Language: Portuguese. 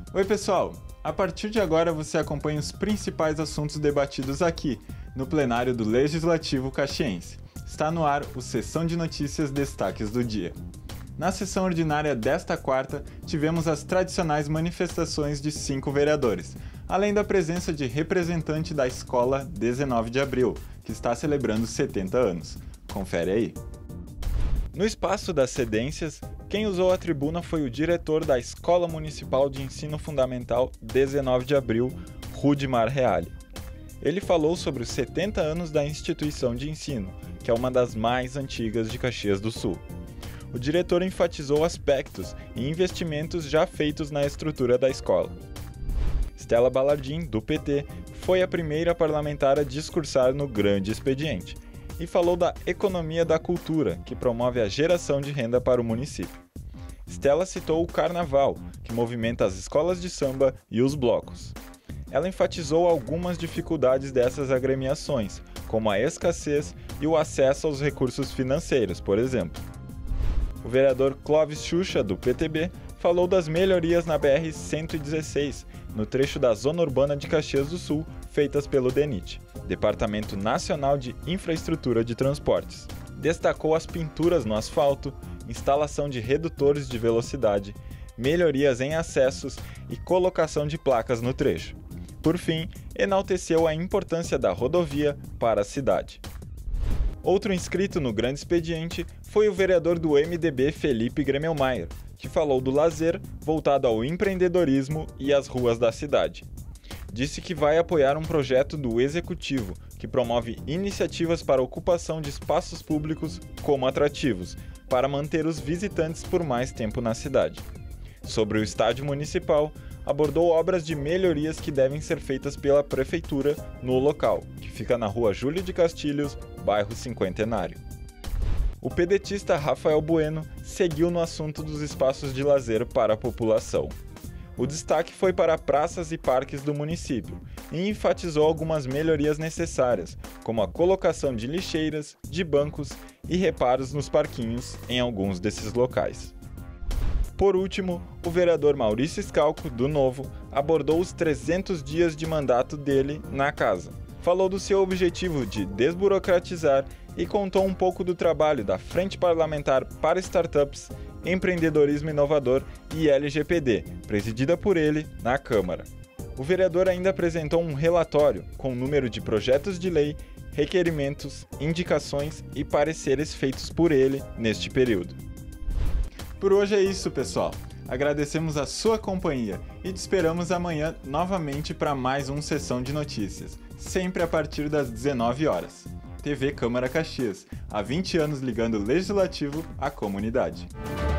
Oi pessoal, a partir de agora você acompanha os principais assuntos debatidos aqui, no plenário do Legislativo Caxiense. Está no ar o Sessão de Notícias Destaques do Dia. Na sessão ordinária desta quarta, tivemos as tradicionais manifestações de 5 vereadores, além da presença de representante da Escola 19 de Abril, que está celebrando 70 anos. Confere aí. No espaço das cedências, quem usou a tribuna foi o diretor da Escola Municipal de Ensino Fundamental 19 de Abril, Rudimar Reale. Ele falou sobre os 70 anos da instituição de ensino, que é uma das mais antigas de Caxias do Sul. O diretor enfatizou aspectos e investimentos já feitos na estrutura da escola. Stella Balardim, do PT, foi a primeira parlamentar a discursar no grande expediente e falou da economia da cultura, que promove a geração de renda para o município. Stella citou o carnaval, que movimenta as escolas de samba e os blocos. Ela enfatizou algumas dificuldades dessas agremiações, como a escassez e o acesso aos recursos financeiros, por exemplo. O vereador Clóvis Xuxa, do PTB, falou das melhorias na BR-116, no trecho da Zona Urbana de Caxias do Sul, feitas pelo DENIT, Departamento Nacional de Infraestrutura de Transportes. Destacou as pinturas no asfalto, instalação de redutores de velocidade, melhorias em acessos e colocação de placas no trecho. Por fim, enalteceu a importância da rodovia para a cidade. Outro inscrito no grande expediente foi o vereador do MDB Felipe Gremelmaier, que falou do lazer voltado ao empreendedorismo e às ruas da cidade. Disse que vai apoiar um projeto do Executivo que promove iniciativas para a ocupação de espaços públicos como atrativos, para manter os visitantes por mais tempo na cidade. Sobre o estádio municipal, abordou obras de melhorias que devem ser feitas pela Prefeitura no local, que fica na rua Júlio de Castilhos, bairro Cinquentenário. O pedetista Rafael Bueno seguiu no assunto dos espaços de lazer para a população. O destaque foi para praças e parques do município e enfatizou algumas melhorias necessárias, como a colocação de lixeiras, de bancos e reparos nos parquinhos em alguns desses locais. Por último, o vereador Maurício Scalco, do Novo, abordou os 300 dias de mandato dele na casa. Falou do seu objetivo de desburocratizar e contou um pouco do trabalho da Frente Parlamentar para Startups, Empreendedorismo Inovador e LGPD, presidida por ele na Câmara. O vereador ainda apresentou um relatório com o número de projetos de lei, requerimentos, indicações e pareceres feitos por ele neste período. Por hoje é isso, pessoal. Agradecemos a sua companhia e te esperamos amanhã novamente para mais uma Sessão de Notícias, sempre a partir das 19 horas. TV Câmara Caxias, há 20 anos ligando o Legislativo à comunidade.